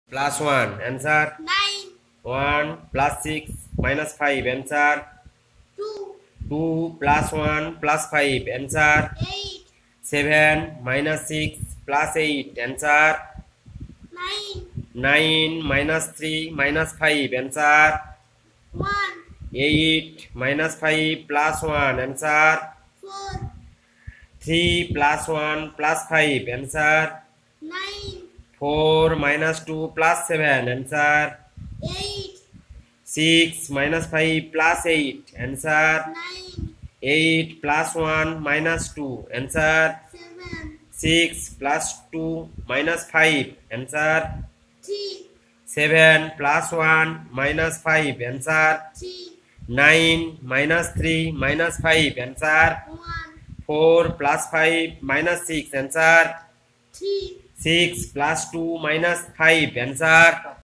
plus 1 answer 9. 1 plus 6 minus 5 answer 2. 2 plus 1 plus 5 answer 8. 7 minus 6 plus 8 answer 9. 9 minus 3 minus 5 answer 1. 8 minus 5 plus 1 answer 4. 3 plus 1 plus 5 answer 9. 4 minus 2 plus 7 answer 8. 6 minus 5 plus 8 answer 9. 8 plus 1 minus 2 answer 7. 6 plus 2 minus 5 answer 3. 7 plus 1 minus 5 answer 3. 9 minus 3 minus 5 answer 1. 4 plus 5 minus 6 answer 3. 6 plus 2 minus 5 answer